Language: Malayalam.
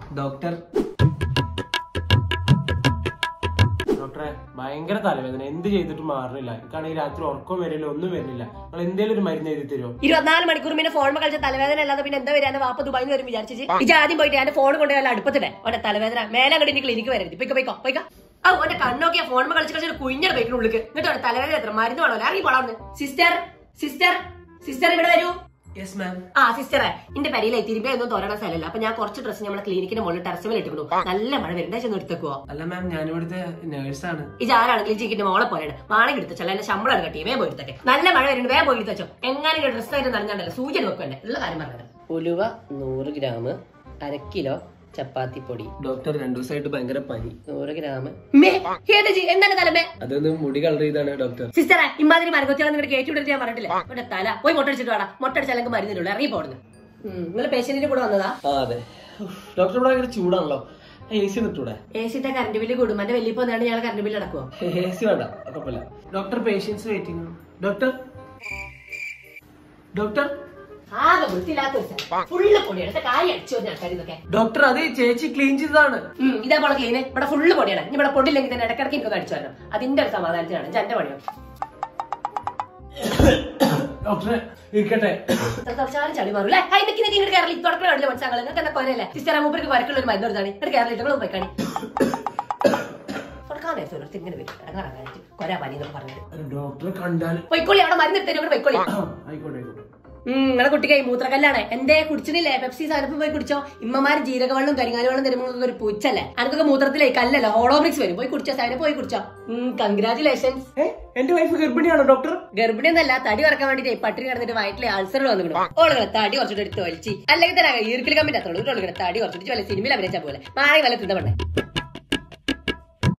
ഡോക്ടറെ ഭയങ്കര തലവേദന, എന്ത് ചെയ്തിട്ട് മാറില്ല. എനിക്കാണെങ്കിൽ രാത്രി ഉറക്കം വരില്ല, ഒന്നും വരുന്നില്ല. നിങ്ങൾ എന്തേലും ഒരു മരുന്ന് എഴുതി തരുമോ? 24 മണിക്കൂർ പിന്നെ ഫോൺ കളിച്ച തലവേദന അല്ലാതെ പിന്നെ എന്താ വരാൻ? വാപ്പ ദുബായിന്ന് വരും വിചാരിച്ചു. ഇത് ആദ്യം പോയിട്ട് എന്റെ ഫോൺ കൊണ്ട് വല്ല അടുപ്പത്തിടെ ഓന്റെ തലവേദന മേലെ കണ്ടി ക്ലിനിക്ക് വരരുത്. പോയിക്കോ. ആ ഓന്റെ കണ്ണൊക്കെ ഫോൺ കളിച്ച് കുഞ്ഞിന്റെ ബൈക്കിനുള്ളിൽ എന്നിട്ട് ഓന്റെ തലവേദന എത്ര മരുന്ന് വേണമല്ലോ. ഇറങ്ങി പോളാന്ന്. സിസ്റ്റർ ഇവിടെ വരൂ. ആ സിസ്റ്ററെ, എന്റെ പരിയിലായി തിരുമ്പ ഒന്നും തോരണ സ്ഥലമല്ല. അപ്പൊ ഞാൻ കുറച്ച് ഡ്രസ്സ് നമ്മുടെ ക്ലിനിക്കിന്റെ മുകളിൽ ടെറസിൽ ഇട്ടിരുന്നു. നല്ല മഴ വരുന്നേ ചെന്ന് എടുത്തേക്കുവോ? അല്ല മാം, ഞാനിവിടുത്തെ നേഴ്സാണ്. ഇത് ആരാണെങ്കിലും ചിക്കിന്റെ മോളെ പോലെയാണ്. വാണെങ്കിൽ എടുത്തോ, എന്റെ ശമ്പളം കട്ടി വേഗം പോയി എടുത്തേ. നല്ല മഴ വരുന്നുണ്ട്, വേഗം പോയി എടുത്തോ. എങ്ങനെ ഡ്രസ്സ് ആയിട്ട് നടഞ്ഞാണ്ടല്ലോ സൂചന വെക്കുവന്നെ. ഉള്ള കാര്യം പറഞ്ഞത്. ഉലുവ 100 ഗ്രാം, 1/2 കിലോ ചപ്പാത്തി പൊടി. ഡോക്ടർ 2 ദിവസമായിട്ട് ഭയങ്കര പനി. 100 ഗ്രാം. എന്താണ് തലമേ? അതൊന്ന് മുടി കളർ ചെയ്താണ് ഡോക്ടർ. സിസ്റ്ററെ, ഇമാതിരി മരകൊത്തിയാണെന്ന് കേട്ടി വിട്ടിട്ട് ഞാൻ പറഞ്ഞിട്ടില്ല. അവന്റെ തല പോയി മുട്ടടിച്ചിട്ട് വേണം. മുട്ടടിച്ച് അല്ലെങ്കിൽ മരുന്നില്ല, ഇറങ്ങി പോടുന്നു. നിങ്ങൾ പേഷ്യന്റിന്റെ കൂടെ വന്നതാ? അതെ ഡോക്ടർ, ഇവിടെ ഭയങ്കര ചൂടാണല്ലോ. AC നിട്ടൂടെ? AC ഇട്ട കറണ്ട് ബില്ല് കൂടും. എന്റെ വലിയ പോന്നാണ് ഞങ്ങൾ കറണ്ട് ബില്ല് അടക്കുവോ? AC വേണ്ട, കുഴപ്പമില്ല. Doctor, patients waiting. ഡോക്ടർ ആകെ വൃത്തിയില്ലാത്ത ഫുള്ള് പൊടിയാണ്. കാര്യം അടിച്ചു ആൾക്കാർ ഇതൊക്കെ. ഡോക്ടർ, അത് ചേച്ചി ക്ലീൻ ചെയ്തതാണ്. ഇതേപോലെ ക്ലീന് ഇവിടെ ഫുള്ള് പൊടിയാണ്. ഇനി ഇവിടെ പൊടിയില്ലെങ്കിൽ തന്നെ ഇടക്കിടക്ക് എനിക്കൊന്ന് അടിച്ചു വരണം. അതിന്റെ ഒരു സമാധാനത്തിനാണ് എന്റെ പണിയോ. ഡോക്ടറെ ഇരിക്കട്ടെ. ചളി മാറൂല്ലേ? ഇങ്ങോട്ട് കേരളി തുടക്കം കണ്ടില്ല മനസ്സിലാങ്ങൾ. നിങ്ങൾക്ക് എന്താ കൊല്ലല്ലേ? സിസ്റ്റർ മൂപ്പർക്ക് വരക്കുള്ള ഒരു മരുന്ന് കൊടുത്താണ്. എന്നിട്ട് കേരളത്തിൽ പോയി കാണി തുടക്കാൻ നേരത്തെ ഇങ്ങനെ വരും. ഇറങ്ങാറാകാനായിട്ട് കൊരാ പനി എന്നൊക്കെ പറഞ്ഞത്. ഡോക്ടറെ കണ്ടാൽ പോയിക്കോളി, അവിടെ മരുന്ന് എടുത്തേ പോയിക്കോളി. ആയിക്കോട്ടെ. നിങ്ങളെ കുട്ടിക്കായി മൂത്രക്കല്ലാണ്. എന്തേ കുടിച്ചിട്ടില്ലേ? പെപ്സി സാധനം പോയി കുടിച്ചോ. ഇമ്മമാര് ജീരകവെള്ളം കരിങ്ങാലി വെള്ളം തരുമ്പോൾ ഒരു പൂച്ചല്ലേ? അനക്കൊക്കെ മൂത്രത്തിലേ കല്ലല്ലോ, ഹോളോബ്രിക്സ് വരും. പോയി കുടിച്ചോ, സാധനം പോയി കുടിച്ചോ. കൺഗ്രാചുലേഷൻസ്. എന്റെ വൈഫ് ഗർഭിണിയാണോ ഡോക്ടർ? ഗർഭിണിയൊന്നല്ല, തടി കുറക്കാൻ വേണ്ടിട്ട് പട്ടിണി കിടന്നിട്ട് വയറ്റിലെ അൾസർ വന്നിട്ടുണ്ടോ? ഓളുകളെ തടി കുറച്ചിട്ട് എടുത്ത് വലിച്ച് അല്ലെങ്കിൽ തന്നെ ഈർക്കിൽ കമ്മിന്റെ അത്രയുള്ളൂ. തടി കുറച്ചിട്ട് വല്ല സിനിമയിൽ അഭിനയിച്ച പോലെ മാറി വല്ല തിന്നപ്പെട്ടെ.